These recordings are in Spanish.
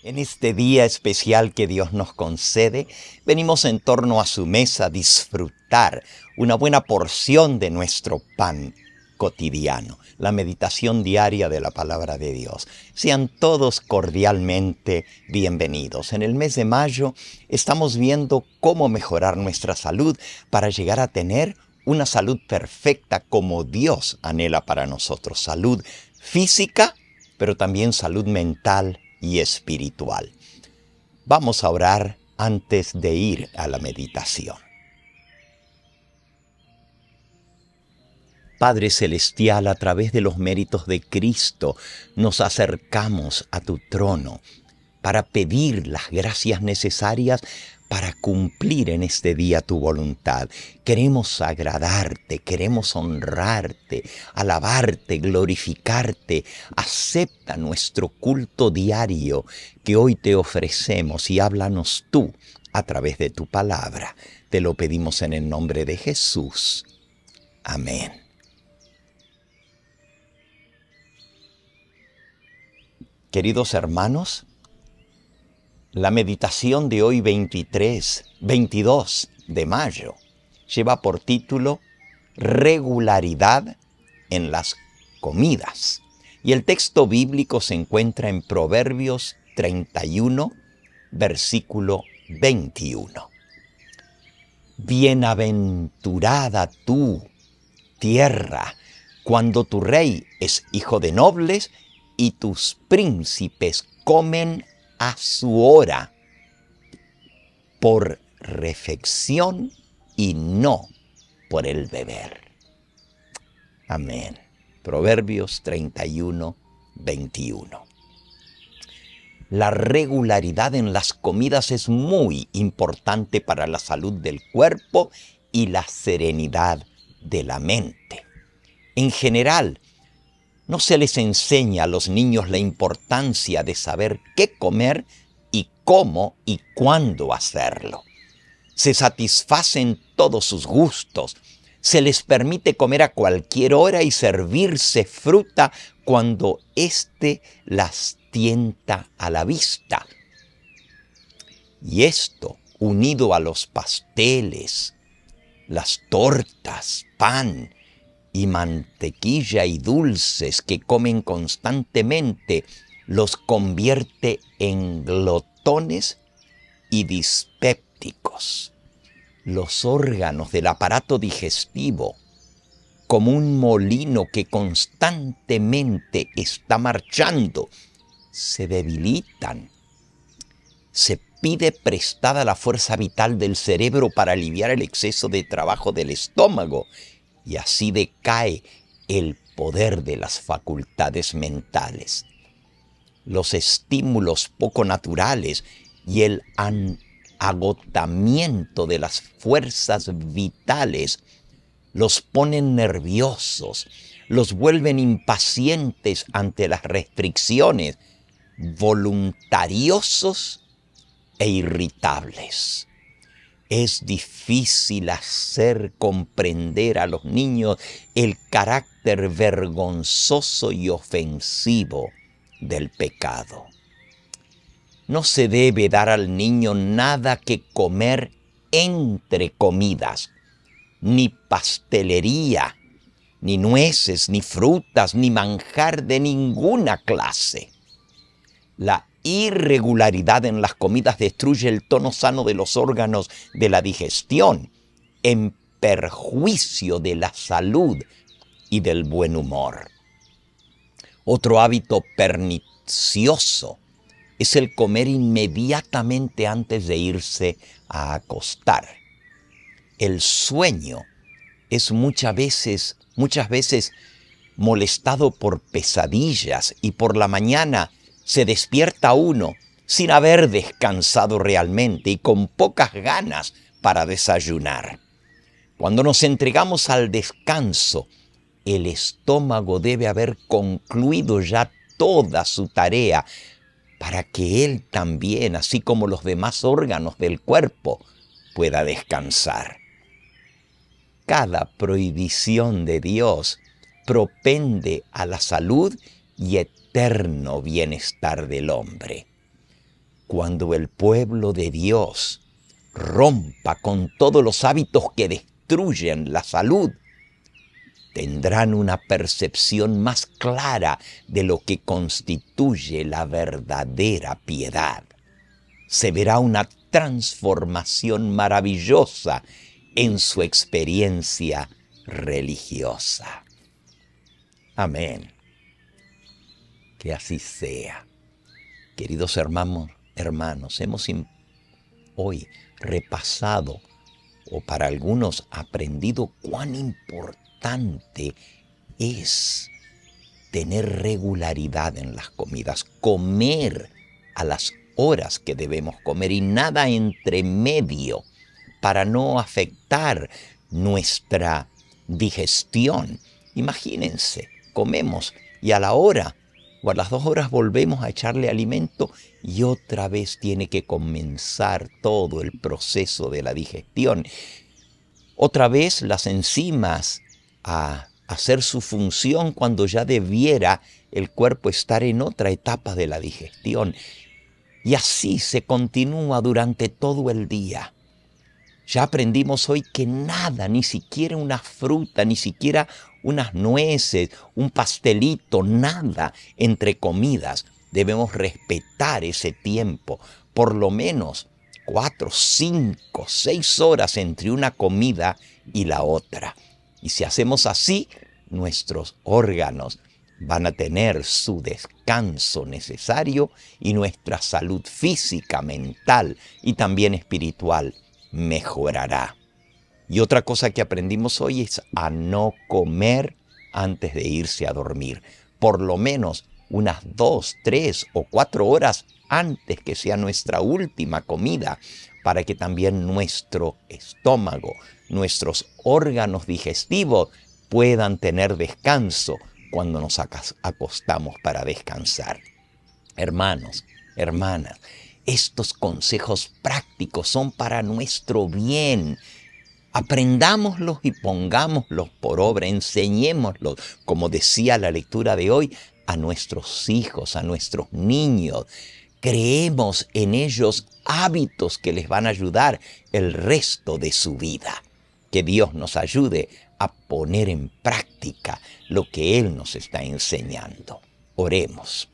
En este día especial que Dios nos concede, venimos en torno a su mesa a disfrutar una buena porción de nuestro pan cotidiano, la meditación diaria de la palabra de Dios. Sean todos cordialmente bienvenidos. En el mes de mayo estamos viendo cómo mejorar nuestra salud para llegar a tener una salud perfecta como Dios anhela para nosotros. Salud física, pero también salud mental y espiritual. Vamos a orar antes de ir a la meditación. Padre Celestial, a través de los méritos de Cristo, nos acercamos a tu trono para pedir las gracias necesarias para cumplir en este día tu voluntad. Queremos agradarte, queremos honrarte, alabarte, glorificarte. Acepta nuestro culto diario que hoy te ofrecemos y háblanos tú a través de tu palabra. Te lo pedimos en el nombre de Jesús. Amén. Queridos hermanos, la meditación de hoy 22 de mayo lleva por título Regularidad en las comidas. Y el texto bíblico se encuentra en Proverbios 31, versículo 21. Bienaventurada tú, tierra, cuando tu rey es hijo de nobles y tus príncipes comen a su hora, por refección y no por el beber. Amén. Proverbios 31, 21. La regularidad en las comidas es muy importante para la salud del cuerpo y la serenidad de la mente. En general, no se les enseña a los niños la importancia de saber qué comer y cómo y cuándo hacerlo. Se satisfacen todos sus gustos. Se les permite comer a cualquier hora y servirse fruta cuando éste las tienta a la vista. Y esto, unido a los pasteles, las tortas, pan y mantequilla y dulces que comen constantemente, los convierte en glotones y dispépticos. Los órganos del aparato digestivo, como un molino que constantemente está marchando, se debilitan. Se pide prestada la fuerza vital del cerebro para aliviar el exceso de trabajo del estómago, y así decae el poder de las facultades mentales. Los estímulos poco naturales y el agotamiento de las fuerzas vitales los ponen nerviosos, los vuelven impacientes ante las restricciones, voluntariosos e irritables. Es difícil hacer comprender a los niños el carácter vergonzoso y ofensivo del pecado. No se debe dar al niño nada que comer entre comidas, ni pastelería, ni nueces, ni frutas, ni manjar de ninguna clase. La irregularidad en las comidas destruye el tono sano de los órganos de la digestión, en perjuicio de la salud y del buen humor. Otro hábito pernicioso es el comer inmediatamente antes de irse a acostar. El sueño es muchas veces molestado por pesadillas y por la mañana se despierta uno sin haber descansado realmente y con pocas ganas para desayunar. Cuando nos entregamos al descanso, el estómago debe haber concluido ya toda su tarea para que él también, así como los demás órganos del cuerpo, pueda descansar. Cada prohibición de Dios propende a la salud y eterno bienestar del hombre. cuando el pueblo de Dios rompa con todos los hábitos que destruyen la salud, tendrán una percepción más clara de lo que constituye la verdadera piedad. Se verá una transformación maravillosa en su experiencia religiosa. Amén. Que así sea. Queridos hermanos, hemos hoy repasado, o para algunos aprendido, cuán importante es tener regularidad en las comidas, comer a las horas que debemos comer y nada entre medio para no afectar nuestra digestión. Imagínense, comemos y a la hora o a las 2 horas volvemos a echarle alimento y otra vez tiene que comenzar todo el proceso de la digestión. Otra vez las enzimas a hacer su función cuando ya debiera el cuerpo estar en otra etapa de la digestión. Y así se continúa durante todo el día. Ya aprendimos hoy que nada, ni siquiera una fruta, ni siquiera unas nueces, un pastelito, nada entre comidas. Debemos respetar ese tiempo, por lo menos 4, 5, 6 horas entre una comida y la otra. Y si hacemos así, nuestros órganos van a tener su descanso necesario y nuestra salud física, mental y también espiritual mejorará. Y otra cosa que aprendimos hoy es a no comer antes de irse a dormir. Por lo menos unas 2, 3 o 4 horas antes que sea nuestra última comida, para que también nuestro estómago, nuestros órganos digestivos puedan tener descanso cuando nos acostamos para descansar. Hermanos, hermanas, estos consejos prácticos son para nuestro bien. Aprendámoslos y pongámoslos por obra, enseñémoslos, como decía la lectura de hoy, a nuestros hijos, a nuestros niños. Creemos en ellos hábitos que les van a ayudar el resto de su vida. Que Dios nos ayude a poner en práctica lo que Él nos está enseñando. Oremos.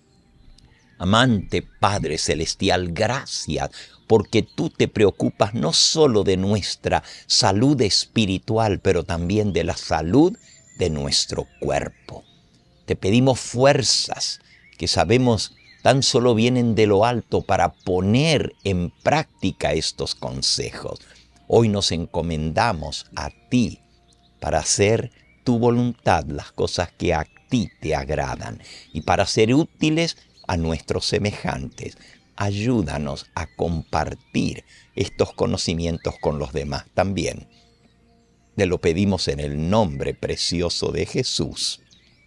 Amante Padre Celestial, gracias porque tú te preocupas no solo de nuestra salud espiritual, pero también de la salud de nuestro cuerpo. Te pedimos fuerzas que sabemos tan solo vienen de lo alto para poner en práctica estos consejos. Hoy nos encomendamos a ti para hacer tu voluntad, las cosas que a ti te agradan, y para ser útiles a nuestros semejantes. Ayúdanos a compartir estos conocimientos con los demás también. Te lo pedimos en el nombre precioso de Jesús.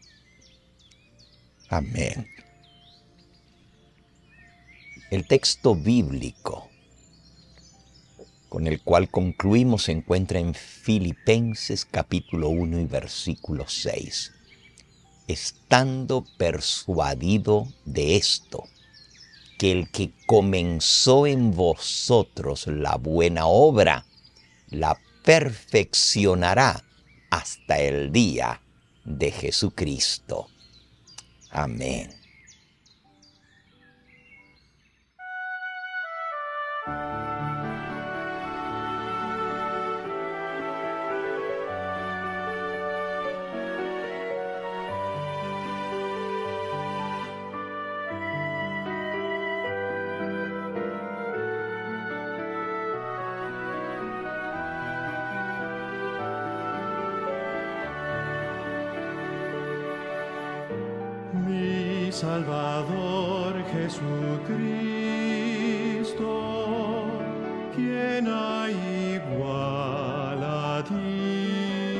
Amén. El texto bíblico con el cual concluimos se encuentra en Filipenses capítulo 1 y versículo 6. Estando persuadido de esto, que el que comenzó en vosotros la buena obra, la perfeccionará hasta el día de Jesucristo. Amén. Mi Salvador Jesucristo, ¿quién hay igual a ti?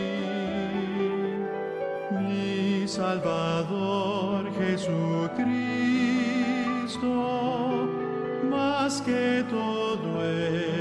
Mi Salvador Jesucristo, más que todo